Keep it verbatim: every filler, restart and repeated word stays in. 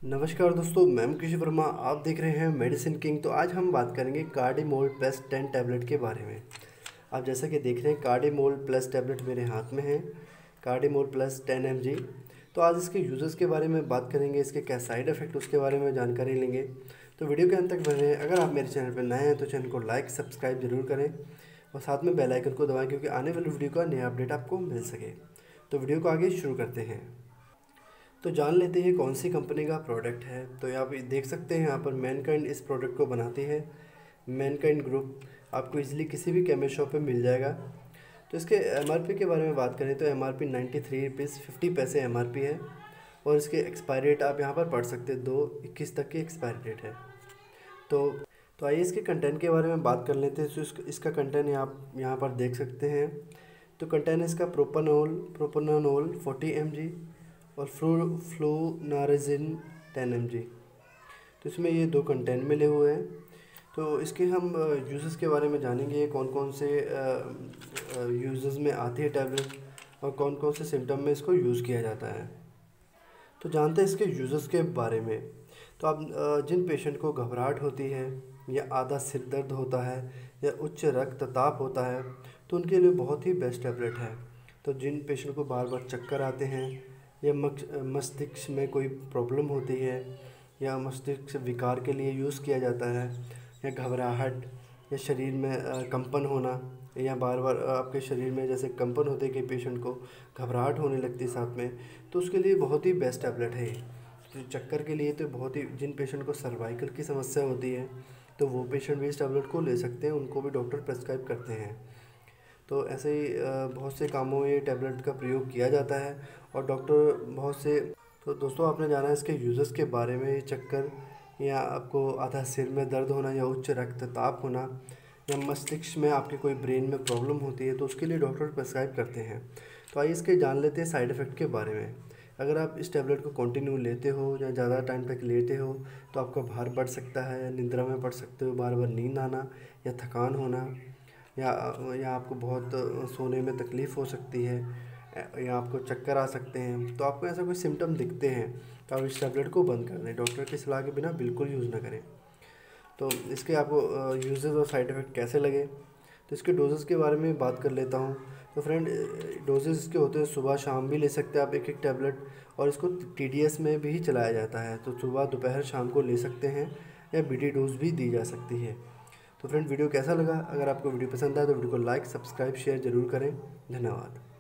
नमस्कार दोस्तों, मैं मुकेश वर्मा। आप देख रहे हैं मेडिसिन किंग। तो आज हम बात करेंगे कार्डिमोल प्लस टेन टैबलेट के बारे में। आप जैसा कि देख रहे हैं कार्डिमोल प्लस टैबलेट मेरे हाथ में है, Cardimol plus ten M G. तो आज इसके यूज़र्स के बारे में बात करेंगे, इसके क्या साइड इफ़ेक्ट उसके बारे में जानकारी लेंगे। तो वीडियो के अंत तक बने रहें। अगर आप मेरे चैनल पर नए हैं तो चैनल को लाइक सब्सक्राइब जरूर करें और साथ में बेल आइकन को दबाएं, क्योंकि आने वाली वीडियो का नया अपडेट आपको मिल सके। तो वीडियो को आगे शुरू करते हैं। तो जान लेते हैं कौन सी कंपनी का प्रोडक्ट है। तो यहाँ पे देख सकते हैं, यहाँ पर मैनकाइंड इस प्रोडक्ट को बनाती है। मैनकाइंड ग्रुप आपको इजीली किसी भी केमिस्ट शॉप पे मिल जाएगा। तो इसके एमआरपी के बारे में बात करें तो MRP ninety three rupees fifty पैसे एमआरपी है। और इसके एक्सपायरी डेट आप यहाँ पर पढ़ सकते हैं, दो इक्कीस तक की एक्सपायरी डेट है। तो तो आइए इसके कंटेंट के बारे में बात कर लेते हैं। तो इसका इसका कंटेंट आप यहाँ पर देख सकते हैं। तो कंटेंट इसका propanol propanol forty M G और flu flunarizine ten M G. तो इसमें ये दो कंटेंट मिले हुए हैं। तो इसके हम यूज़ेस के बारे में जानेंगे, कौन कौन से यूज़ेस में आती है टैबलेट और कौन कौन से सिम्टम में इसको यूज़ किया जाता है। तो जानते हैं इसके यूज़ेस के बारे में। तो आप जिन पेशेंट को घबराहट होती है या आधा सिर दर्द होता है या उच्च रक्तचाप होता है, तो उनके लिए बहुत ही बेस्ट टैबलेट है। तो जिन पेशेंट को बार बार चक्कर आते हैं या मस्तिष्क में कोई प्रॉब्लम होती है या मस्तिष्क विकार के लिए यूज़ किया जाता है, या घबराहट या शरीर में कंपन होना, या बार बार आपके शरीर में जैसे कंपन होते हैं कि पेशेंट को घबराहट होने लगती है साथ में, तो उसके लिए बहुत ही बेस्ट टैबलेट है ये। तो चक्कर के लिए तो बहुत ही, जिन पेशेंट को सर्वाइकल की समस्या होती है तो वो पेशेंट भी इस टैबलेट को ले सकते हैं, उनको भी डॉक्टर प्रेस्क्राइब करते हैं। तो ऐसे ही बहुत से कामों में ये टैबलेट का प्रयोग किया जाता है और डॉक्टर बहुत से। तो दोस्तों, आपने जाना है इसके यूज़र्स के बारे में। चक्कर या आपको आधा सिर में दर्द होना या उच्च रक्तचाप होना या मस्तिष्क में आपके कोई ब्रेन में प्रॉब्लम होती है, तो उसके लिए डॉक्टर प्रेस्क्राइब करते हैं। तो आइए इसके जान लेते हैं साइड इफ़ेक्ट के बारे में। अगर आप इस टैबलेट को कंटिन्यू लेते हो या ज़्यादा टाइम तक लेते हो तो आपका भार बढ़ सकता है, या निद्रा में पड़ सकते हो, बार बार नींद आना या थकान होना, या या आपको बहुत सोने में तकलीफ़ हो सकती है, या आपको चक्कर आ सकते हैं। तो आपको ऐसा कोई सिम्टम दिखते हैं तो आप इस टैबलेट को बंद कर दें, डॉक्टर की सलाह के बिना बिल्कुल यूज़ ना करें। तो इसके आपको यूजेस और साइड इफ़ेक्ट कैसे लगे, तो इसके डोजेस के बारे में बात कर लेता हूँ। तो फ्रेंड, डोजेस इसके होते हैं, सुबह शाम भी ले सकते हैं आप एक एक टैबलेट, और इसको टीडीएस में भी चलाया जाता है। तो सुबह दोपहर शाम को ले सकते हैं, या बीडी डोज भी दी जा सकती है। तो फ्रेंड, वीडियो कैसा लगा? अगर आपको वीडियो पसंद आए तो वीडियो को लाइक सब्सक्राइब शेयर ज़रूर करें। धन्यवाद।